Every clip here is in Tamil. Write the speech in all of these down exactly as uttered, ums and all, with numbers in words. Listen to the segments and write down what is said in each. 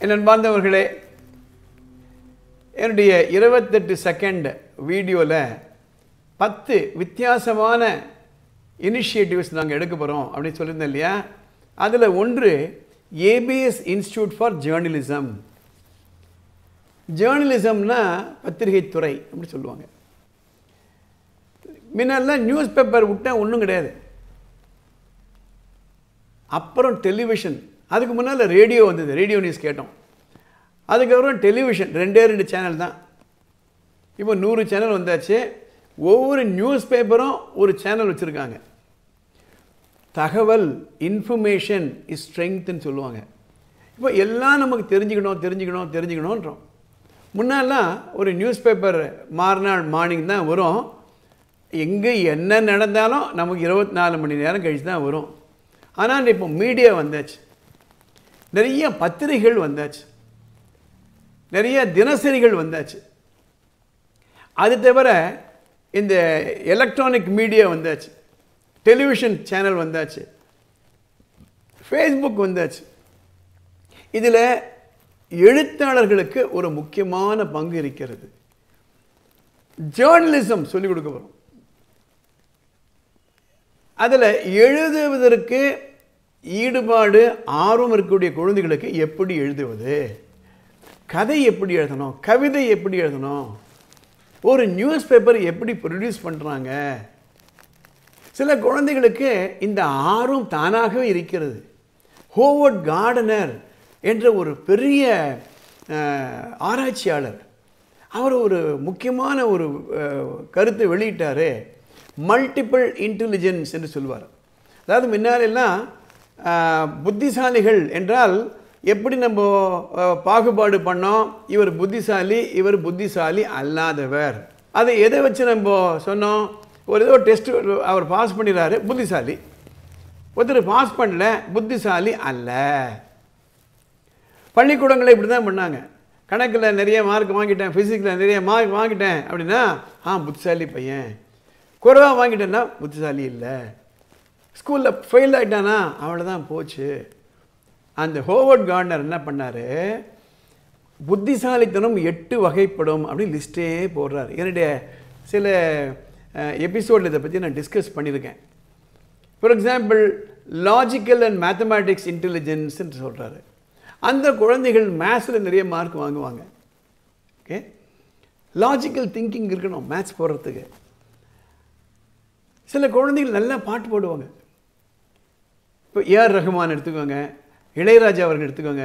என் அன்பார்ந்தவர்களே, என்னுடைய இருபத்தெட்டு செகண்ட் வீடியோவில் பத்து வித்தியாசமான இனிஷியேட்டிவ்ஸ் நாங்கள் எடுக்க போகிறோம் அப்படின்னு சொல்லியிருந்தோம் இல்லையா? அதில் ஒன்று ஏபிஎஸ் இன்ஸ்டிடியூட் ஃபார் ஜேர்னலிசம். ஜேர்னலிசம்னா பத்திரிகை துறை அப்படி சொல்லுவாங்க. முன்னெல்லாம் நியூஸ் பேப்பர் விட்டால் ஒன்றும் கிடையாது. அப்புறம் டெலிவிஷன், அதுக்கு முன்னால் ரேடியோ வந்தது, ரேடியோ நியூஸ் கேட்டோம். அதுக்கப்புறம் டெலிவிஷன், ரெண்டே ரெண்டு சேனல் தான். இப்போ நூறு சேனல் வந்தாச்சு. ஒவ்வொரு நியூஸ் பேப்பரும் ஒரு சேனல் வச்சுருக்காங்க. தகவல், இன்ஃபர்மேஷன் இஸ் ஸ்ட்ரெங்க்த்னு சொல்லுவாங்க. இப்போ எல்லாம் நமக்கு தெரிஞ்சுக்கணும் தெரிஞ்சுக்கணும் தெரிஞ்சுக்கணுன்றோம். முன்னாலாம் ஒரு நியூஸ் பேப்பர் மறுநாள் மார்னிங் தான் வரும். எங்கே என்ன நடந்தாலும் நமக்கு இருபத்தி நாலு மணி நேரம் கழிச்சு தான் வரும். ஆனால் இப்போ மீடியா வந்தாச்சு, நிறைய பத்திரிகைகள் வந்தாச்சு, நிறைய தினசரிகள் வந்தாச்சு. அது தவிர இந்த எலக்ட்ரானிக் மீடியா வந்தாச்சு, டெலிவிஷன் சேனல் வந்தாச்சு, ஃபேஸ்புக் வந்தாச்சு. இதில் எழுத்தாளர்களுக்கு ஒரு முக்கியமான பங்கு இருக்கிறது. ஜேர்னலிசம் சொல்லிக் கொடுக்க போகிறோம். அதில் எழுதுவதற்கு ஈடுபாடு, ஆர்வம் இருக்கக்கூடிய குழந்தைகளுக்கு எப்படி எழுதுவது, கதை எப்படி எழுதணும், கவிதை எப்படி எழுதணும், ஒரு நியூஸ் பேப்பர் எப்படி ப்ரொடியூஸ் பண்ணுறாங்க. சில குழந்தைகளுக்கு இந்த ஆர்வம் தானாகவே இருக்கிறது. ஹோவர்ட் கார்டனர் என்ற ஒரு பெரிய ஆராய்ச்சியாளர், அவர் ஒரு முக்கியமான ஒரு கருத்தை வெளியிட்டார். மல்டிபிள் இன்டெலிஜென்ஸ் என்று சொல்வார். அதாவது முன்னாலெல்லாம் புத்திசாலிகள் என்றால் எப்படி நம்ம பாகுபாடு பண்ணோம், இவர் புத்திசாலி இவர் புத்திசாலி அல்லாதவர். அதை எதை வச்சு நம்ம சொன்னோம்? ஒரு ஏதோ டெஸ்ட் அவர் பாஸ் பண்ணிடுறாரு, புத்திசாலி. ஒருத்தர் பாஸ் பண்ணல, புத்திசாலி அல்ல. பள்ளிக்கூடங்களை இப்படி தான் பண்ணாங்க. கணக்கில் நிறைய மார்க் வாங்கிட்டேன், ஃபிசிக்ஸில் நிறைய மார்க் வாங்கிட்டேன் அப்படின்னா ஆ புத்திசாலி பையன். குறைவாக வாங்கிட்டேன்னா புத்திசாலி இல்லை. ஸ்கூலில் ஃபெயில் ஆகிட்டானா அவ்வளோதான் போச்சு. அந்த ஹோவர்ட் கார்டனர் என்ன பண்ணார், புத்திசாலித்தனம் எட்டு வகைப்படும் அப்படின்னு லிஸ்ட்டே போடுறார். என்னுடைய சில எபிசோடில் இதை பற்றி நான் டிஸ்கஸ் பண்ணியிருக்கேன். For example logical and mathematics இன்டெலிஜென்ஸ்ன்னு சொல்கிறாரு. அந்த குழந்தைகள் மேத்ஸில் நிறைய மார்க் வாங்குவாங்க. ஓகே, லாஜிக்கல் திங்கிங் இருக்கணும் மேத்ஸ் போடுறதுக்கு. சில குழந்தைகள் நல்லா பாட்டு போடுவாங்க. இப்போ ஏஆர் ரஹ்மான் எடுத்துக்கோங்க, இளையராஜா அவர்கள் எடுத்துக்கோங்க.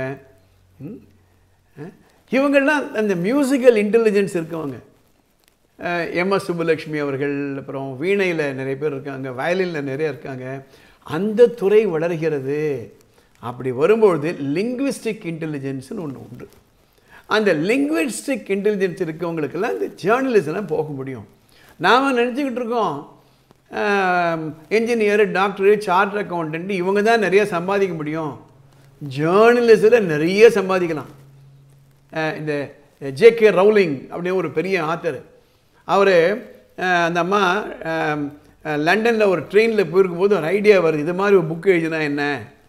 இவங்கள்லாம் அந்த மியூசிக்கல் இன்டெலிஜென்ஸ் இருக்கவங்க. எம்எஸ் சுப்புலக்ஷ்மி அவர்கள், அப்புறம் வீணையில் நிறைய பேர் இருக்காங்க, வயலினில் நிறைய இருக்காங்க. அந்த துறை வளர்கிறது. அப்படி வரும்பொழுது லிங்குவிஸ்டிக் இன்டெலிஜென்ஸ்னு ஒன்று உண்டு. அந்த லிங்குவிஸ்டிக் இன்டெலிஜென்ஸ் இருக்கவங்களுக்கெல்லாம் இந்த ஜேர்னலிசம்லாம் போக முடியும். நாம் நினச்சிக்கிட்டு இருக்கோம் என்ஜினியர், டாக்டரு, சார்ட்டர் அக்கௌண்டன்ட் இவங்க தான் நிறைய சம்பாதிக்க முடியும். ஜேர்னலிஸ்டில் நிறைய சம்பாதிக்கலாம். இந்த ஜே கே ரவுலிங் அப்படின்னு ஒரு பெரிய ஆத்தர், அவர் அந்த அம்மா லண்டனில் ஒரு ட்ரெயினில் போயிருக்கும் போது ஒரு ஐடியா வருது, இது மாதிரி ஒரு புக்கு எழுதினா என்ன.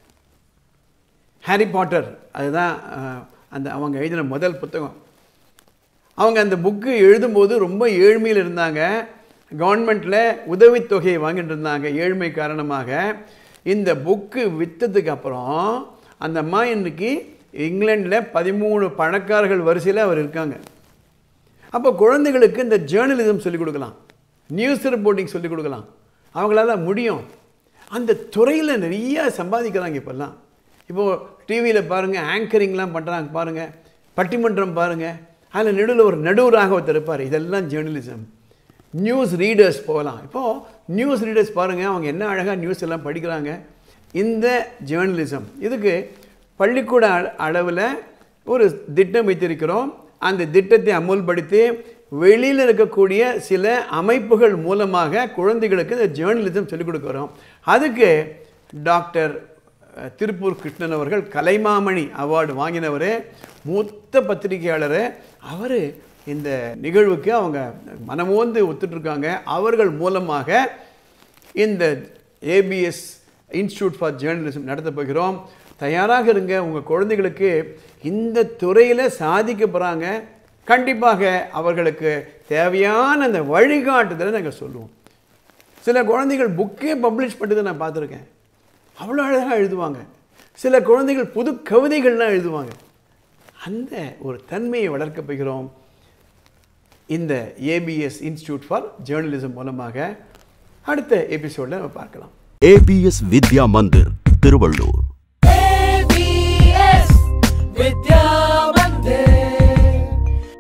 ஹாரி பாட்டர் அதுதான் அந்த அவங்க எழுதின முதல் புத்தகம். அவங்க அந்த புக்கு எழுதும்போது ரொம்ப ஏழ்மையில் இருந்தாங்க. கவர்மெண்ட்டில் உதவித்தொகையை வாங்கிட்டு இருந்தாங்க ஏழ்மை காரணமாக. இந்த புக்கு விற்றதுக்கு அப்புறம் அந்த அம்மா இன்றைக்கி இங்கிலாண்டில் பதிமூணு பணக்காரர்கள் வரிசையில் அவர் இருக்காங்க. அப்போ குழந்தைகளுக்கு இந்த ஜேர்னலிசம் சொல்லிக் கொடுக்கலாம், நியூஸ் ரிப்போர்ட்டிங் சொல்லிக் கொடுக்கலாம். அவங்களால முடியும். அந்த துறையில் நிறைய சம்பாதிக்கிறாங்க. இப்போல்லாம் இப்போது டிவியில் பாருங்கள், ஆங்கரிங்லாம் பண்ணுறாங்க பாருங்கள், பட்டிமன்றம் பாருங்கள், அதில் நடுவில் ஒரு நடுவராக ஒருத்தர் இருப்பார். இதெல்லாம் ஜேர்னலிசம். நியூஸ் ரீடர்ஸ் போகலாம். இப்போது நியூஸ் ரீடர்ஸ் பாருங்கள், அவங்க என்ன அழகாக நியூஸ் எல்லாம் படிக்கிறாங்க. இந்த ஜேர்னலிசம் இதுக்கு பள்ளிக்கூட அளவில் ஒரு திட்டம் வைத்திருக்கிறோம். அந்த திட்டத்தை அமுல்படுத்தி வெளியில் இருக்கக்கூடிய சில அமைப்புகள் மூலமாக குழந்தைகளுக்கு இந்த ஜேர்னலிசம் சொல்லிக் கொடுக்குறோம். அதுக்கு டாக்டர் திருப்பூர் கிருஷ்ணன் அவர்கள் கலைமாமணி அவார்டு வாங்கினவர், மூத்த பத்திரிகையாளர். அவர் இந்த நிகழ்வுக்கு அவங்க மனமோந்து ஒத்துட்ருக்காங்க. அவர்கள் மூலமாக இந்த ஏபிஎஸ் இன்ஸ்டிடியூட் ஃபார் ஜேர்னலிசம் நடத்த போகிறோம். தயாராக இருங்க. உங்கள் குழந்தைகளுக்கு இந்த துறையில் சாதிக்க போகிறாங்க. கண்டிப்பாக அவர்களுக்கு தேவையான அந்த வழிகாட்டுதலை நாங்கள் சொல்லுவோம். சில குழந்தைகள் புக்கே பப்ளிஷ் பண்ணுறதை நான் பார்த்துருக்கேன். அவ்வளோ அழகாக எழுதுவாங்க. சில குழந்தைகள் புது கவிதைகள்லாம் எழுதுவாங்க. அந்த ஒரு தன்மையை வளர்க்க போகிறோம் இந்த ஏபிஎஸ் இன்ஸ்டிடியூட் ஃபார் ஜேர்னலிசம் மூலமாக. அடுத்த எபிசோடில் நம்ம பார்க்கலாம். ஏபிஎஸ் வித்யா மந்திர், திருவள்ளூர்.